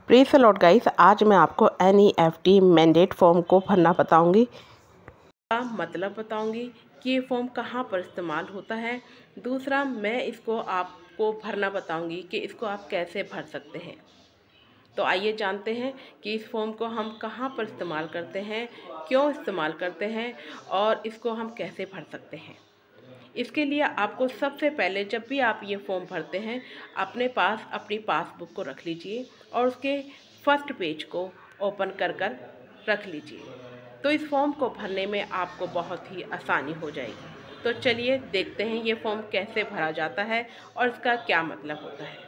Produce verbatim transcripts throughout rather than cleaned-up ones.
Praise the Lord guys, आज मैं आपको N E F T mandate form को भरना बताऊंगी, का मतलब बताऊंगी कि ये फॉर्म कहाँ पर इस्तेमाल होता है। दूसरा, मैं इसको आपको भरना बताऊंगी कि इसको आप कैसे भर सकते हैं। तो आइए जानते हैं कि इस फॉर्म को हम कहाँ पर इस्तेमाल करते हैं, क्यों इस्तेमाल करते हैं और इसको हम कैसे भर सकते हैं। इसके लिए आपको सबसे पहले जब भी आप ये फॉर्म भरते हैं, अपने पास अपनी पासबुक को रख लीजिए और उसके फर्स्ट पेज को ओपन कर कर रख लीजिए। तो इस फॉर्म को भरने में आपको बहुत ही आसानी हो जाएगी। तो चलिए देखते हैं ये फॉर्म कैसे भरा जाता है और इसका क्या मतलब होता है।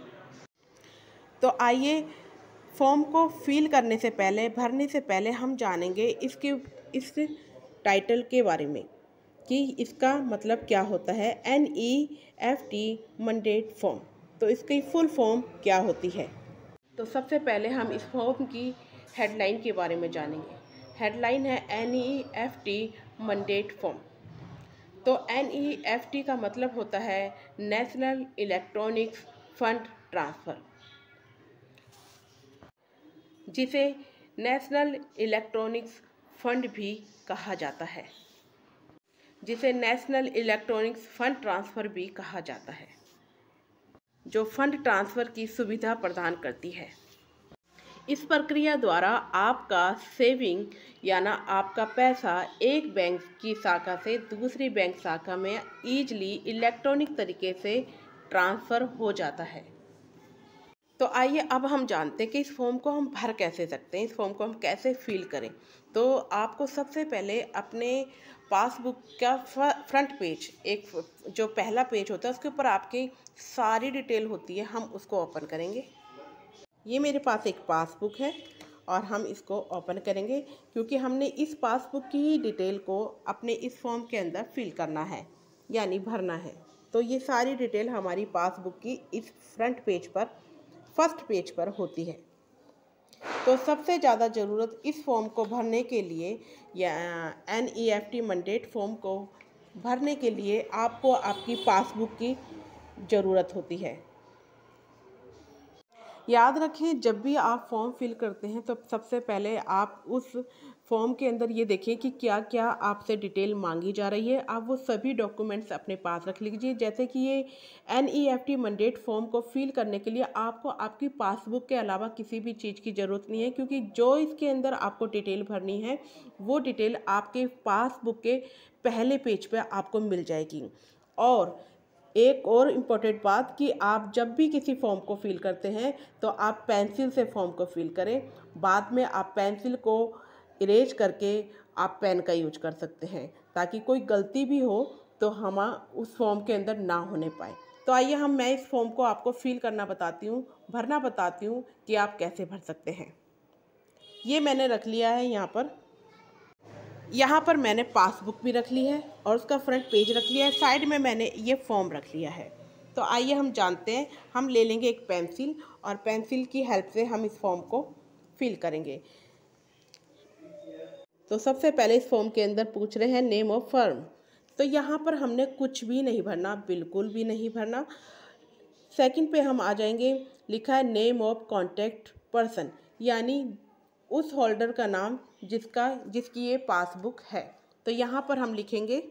तो आइए, फॉर्म को फिल करने से पहले, भरने से पहले हम जानेंगे इसके इस टाइटल के बारे में कि इसका मतलब क्या होता है। N E F T mandate form, तो इसकी फुल फॉर्म क्या होती है। तो सबसे पहले हम इस फॉर्म की हेडलाइन के बारे में जानेंगे। हेडलाइन है N E F T mandate form. तो एन ई एफ टी का मतलब होता है नेशनल इलेक्ट्रॉनिक्स फंड ट्रांसफ़र, जिसे नेशनल इलेक्ट्रॉनिक्स फंड भी कहा जाता है जिसे नेशनल इलेक्ट्रॉनिक्स फंड ट्रांसफ़र भी कहा जाता है, जो फंड ट्रांसफ़र की सुविधा प्रदान करती है। इस प्रक्रिया द्वारा आपका सेविंग यानी आपका पैसा एक बैंक की शाखा से दूसरी बैंक शाखा में ईजली इलेक्ट्रॉनिक तरीके से ट्रांसफ़र हो जाता है। तो आइए अब हम जानते हैं कि इस फॉर्म को हम भर कैसे सकते हैं, इस फॉर्म को हम कैसे फिल करें। तो आपको सबसे पहले अपने पासबुक का फ्रंट पेज, एक जो पहला पेज होता है उसके ऊपर आपकी सारी डिटेल होती है, हम उसको ओपन करेंगे। ये मेरे पास एक पासबुक है और हम इसको ओपन करेंगे क्योंकि हमने इस पासबुक की ही डिटेल को अपने इस फॉर्म के अंदर फिल करना है यानी भरना है। तो ये सारी डिटेल हमारी पासबुक की इस फ्रंट पेज पर, फर्स्ट पेज पर होती है। तो सबसे ज़्यादा ज़रूरत इस फॉर्म को भरने के लिए या N E F T mandate form को भरने के लिए आपको आपकी पासबुक की ज़रूरत होती है। याद रखें, जब भी आप फॉर्म फिल करते हैं तो सबसे पहले आप उस फॉर्म के अंदर ये देखें कि क्या क्या आपसे डिटेल मांगी जा रही है। आप वो सभी डॉक्यूमेंट्स अपने पास रख लीजिए। जैसे कि ये N E F T mandate form को फिल करने के लिए आपको आपकी पासबुक के अलावा किसी भी चीज़ की ज़रूरत नहीं है, क्योंकि जो इसके अंदर आपको डिटेल भरनी है वो डिटेल आपके पासबुक के पहले पेज पर आपको मिल जाएगी। और एक और इम्पॉर्टेंट बात कि आप जब भी किसी फॉर्म को फिल करते हैं तो आप पेंसिल से फॉर्म को फिल करें। बाद में आप पेंसिल को इरेज करके आप पेन का यूज कर सकते हैं, ताकि कोई गलती भी हो तो हम उस फॉर्म के अंदर ना होने पाए। तो आइए हम मैं इस फॉर्म को आपको फिल करना बताती हूँ, भरना बताती हूँ कि आप कैसे भर सकते हैं। ये मैंने रख लिया है यहाँ पर यहाँ पर मैंने पासबुक भी रख ली है और उसका फ्रंट पेज रख लिया है। साइड में मैंने ये फॉर्म रख लिया है। तो आइए हम जानते हैं, हम ले लेंगे एक पेंसिल और पेंसिल की हेल्प से हम इस फॉर्म को फिल करेंगे। तो सबसे पहले इस फॉर्म के अंदर पूछ रहे हैं नेम ऑफ फर्म। तो यहाँ पर हमने कुछ भी नहीं भरना, बिल्कुल भी नहीं भरना। सेकंड पे हम आ जाएंगे, लिखा है नेम ऑफ कॉन्टैक्ट पर्सन, यानी उस होल्डर का नाम जिसका जिसकी ये पासबुक है। तो यहाँ पर हम लिखेंगे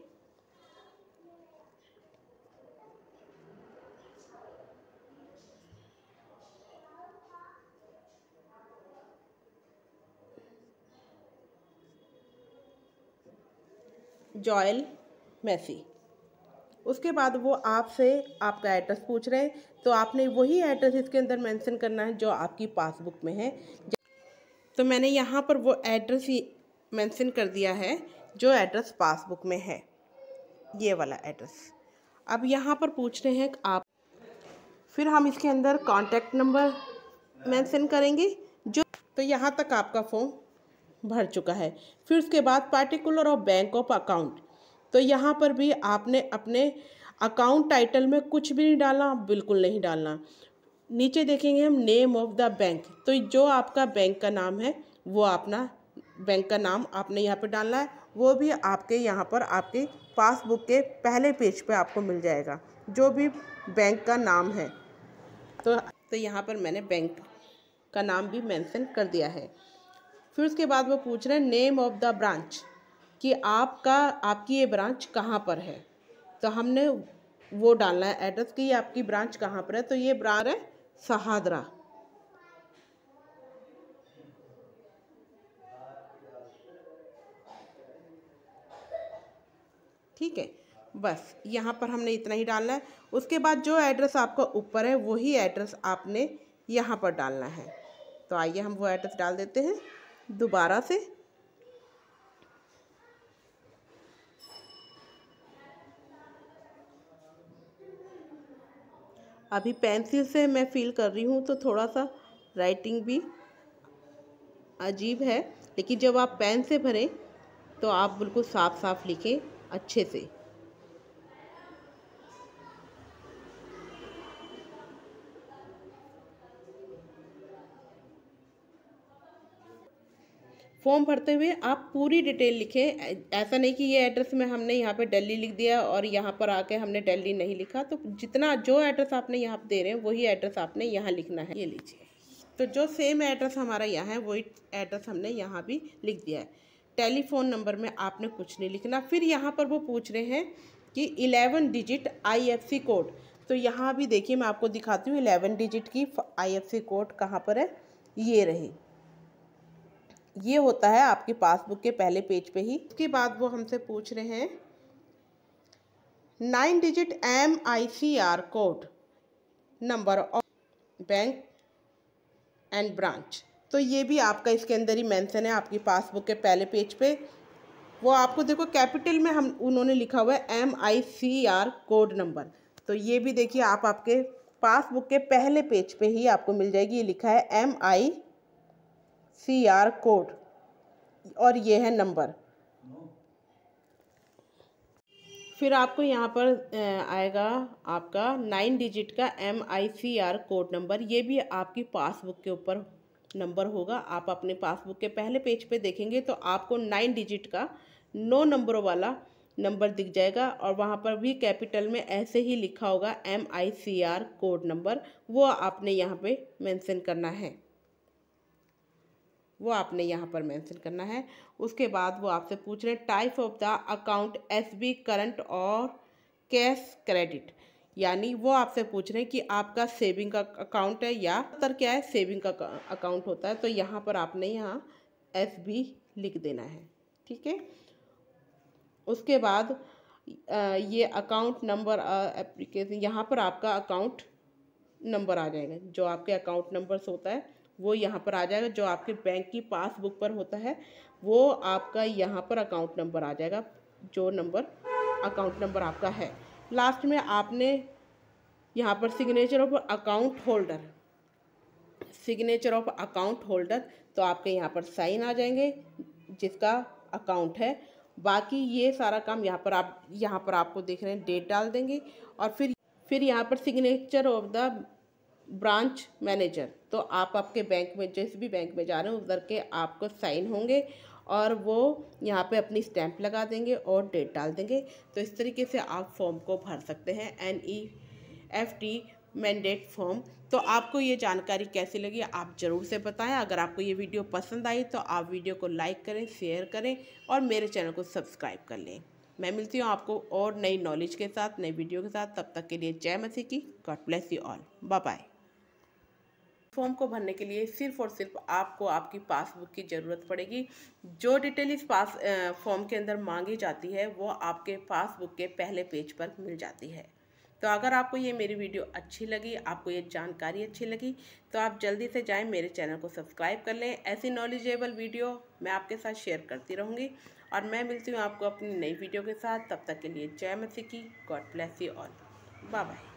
जॉयल मैसी। उसके बाद वो आपसे आपका एड्रेस पूछ रहे हैं, तो आपने वही एड्रेस इसके अंदर मेंशन करना है जो आपकी पासबुक में है। तो मैंने यहाँ पर वो एड्रेस ही मेंशन कर दिया है जो एड्रेस पासबुक में है, ये वाला एड्रेस। अब यहाँ पर पूछ रहे हैं आप, फिर हम इसके अंदर कॉन्टैक्ट नंबर मेंशन करेंगे जो, तो यहाँ तक आपका फॉर्म भर चुका है। फिर उसके बाद particular of bank of account, तो यहाँ पर भी आपने अपने अकाउंट टाइटल में कुछ भी नहीं डालना, बिल्कुल नहीं डालना। नीचे देखेंगे हम नेम ऑफ द बैंक, तो जो आपका बैंक का नाम है वो अपना बैंक का नाम आपने यहाँ पर डालना है। वो भी आपके यहाँ पर आपके पासबुक के पहले पेज पे आपको मिल जाएगा, जो भी बैंक का नाम है। तो तो यहाँ पर मैंने बैंक का नाम भी मेंशन कर दिया है। फिर उसके बाद वो पूछ रहे हैं नेम ऑफ द ब्रांच, कि आपका आपकी ये ब्रांच कहाँ पर है। तो हमने वो डालना है एड्रेस कि ये आपकी ब्रांच कहाँ पर है। तो ये ब्रांच है सहादरा। ठीक है, बस यहाँ पर हमने इतना ही डालना है। उसके बाद जो एड्रेस आपका ऊपर है वही एड्रेस आपने यहाँ पर डालना है। तो आइए हम वो एड्रेस डाल देते हैं दोबारा से। अभी पेंसिल से मैं फील कर रही हूँ तो थोड़ा सा राइटिंग भी अजीब है, लेकिन जब आप पेन से भरें तो आप बिल्कुल साफ साफ लिखें अच्छे से। फॉर्म भरते हुए आप पूरी डिटेल लिखें। ऐसा नहीं कि ये एड्रेस में हमने यहाँ पे दिल्ली लिख दिया और यहाँ पर आके हमने दिल्ली नहीं लिखा। तो जितना जो एड्रेस आपने यहाँ पे दे रहे हैं वही एड्रेस आपने यहाँ लिखना है। ये लीजिए, तो जो सेम एड्रेस हमारा यहाँ है वही एड्रेस हमने यहाँ भी लिख दिया है। टेलीफोन नंबर में आपने कुछ नहीं लिखना। फिर यहाँ पर वो पूछ रहे हैं कि eleven digit I F C code. तो यहाँ भी देखिए, मैं आपको दिखाती हूँ इलेवन डिजिट की आई एफ सी कोड कहाँ पर है। ये रही, ये होता है आपकी पासबुक के पहले पेज पे ही। उसके बाद वो हमसे पूछ रहे हैं nine digit M I C R code number of bank and branch. तो ये भी आपका इसके अंदर ही मेंशन है आपकी पासबुक के पहले पेज पे। वो आपको देखो कैपिटल में हम उन्होंने लिखा हुआ है M I C R code number. तो ये भी देखिए आप आपके पासबुक के पहले पेज पे ही आपको मिल जाएगी। ये लिखा है M I C R code और ये है नंबर। फिर आपको यहाँ पर आएगा आपका नाइन डिजिट का M I C R code number. ये भी आपकी पासबुक के ऊपर नंबर होगा। आप अपने पासबुक के पहले पेज पे देखेंगे तो आपको नाइन डिजिट का नौ नंबरों वाला नंबर दिख जाएगा और वहाँ पर भी कैपिटल में ऐसे ही लिखा होगा M I C R code number. वो आपने यहाँ पे मेंशन करना है, वो आपने यहाँ पर मेंशन करना है। उसके बाद वो आपसे पूछ रहे हैं type of the account S B current और कैश क्रेडिट, यानी वो आपसे पूछ रहे हैं कि आपका सेविंग का अकाउंट है या तर क्या है, सेविंग का अकाउंट होता है। तो यहाँ पर आपने यहाँ एस बी लिख देना है। ठीक है, उसके बाद ये अकाउंट नंबर एप्लीकेशन, यहाँ पर आपका अकाउंट नंबर आ जाएगा। जो आपके अकाउंट नंबर्स होता है वो यहाँ पर आ जाएगा। जो आपके बैंक की पासबुक पर होता है वो आपका यहाँ पर अकाउंट नंबर आ जाएगा, जो नंबर अकाउंट नंबर आपका है। लास्ट में आपने यहाँ पर signature of account holder, signature of account holder, तो आपके यहाँ पर साइन आ जाएंगे जिसका अकाउंट है। बाकी ये सारा काम यहाँ पर आप यहाँ पर आपको देख रहे हैं डेट डाल देंगे और फिर फिर यहाँ पर signature of the branch manager. तो आप आपके बैंक में जिस भी बैंक में जा रहे हैं उधर के आपको साइन होंगे और वो यहाँ पे अपनी स्टैंप लगा देंगे और डेट डाल देंगे। तो इस तरीके से आप फॉर्म को भर सकते हैं, N E F T mandate form. तो आपको ये जानकारी कैसी लगी आप ज़रूर से बताएं। अगर आपको ये वीडियो पसंद आई तो आप वीडियो को लाइक करें, शेयर करें और मेरे चैनल को सब्सक्राइब कर लें। मैं मिलती हूँ आपको और नई नॉलेज के साथ, नई वीडियो के साथ। तब तक के लिए जय मसीह की। God bless you all. Bye bye. Form को भरने के लिए सिर्फ और सिर्फ आपको आपकी पासबुक की ज़रूरत पड़ेगी। जो डिटेल इस पास फॉर्म के अंदर मांगी जाती है वो आपके पासबुक के पहले पेज पर मिल जाती है। तो अगर आपको ये मेरी वीडियो अच्छी लगी, आपको ये जानकारी अच्छी लगी, तो आप जल्दी से जाएं मेरे चैनल को सब्सक्राइब कर लें। ऐसी नॉलेजेबल वीडियो मैं आपके साथ शेयर करती रहूँगी और मैं मिलती हूँ आपको अपनी नई वीडियो के साथ। तब तक के लिए जय मसीह की। God bless you all. Bye bye.